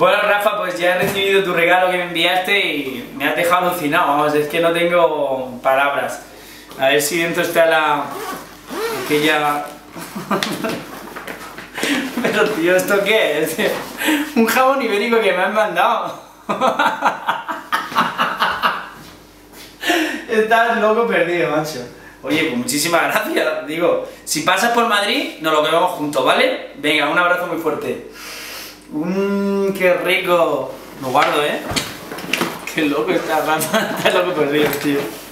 Bueno, Rafa, pues ya he recibido tu regalo que me enviaste y me has dejado alucinado, vamos, es que no tengo palabras. A ver si dentro está aquella... Pero tío, ¿esto qué es? Un jamón ibérico que me han mandado. Estás loco perdido, macho. Oye, pues muchísimas gracias. Digo, si pasas por Madrid, nos lo comemos juntos, ¿vale? Venga, un abrazo muy fuerte. ¡Qué rico! Lo guardo, ¿eh? Qué loco está, Rafa. Estás loco perdido, tío.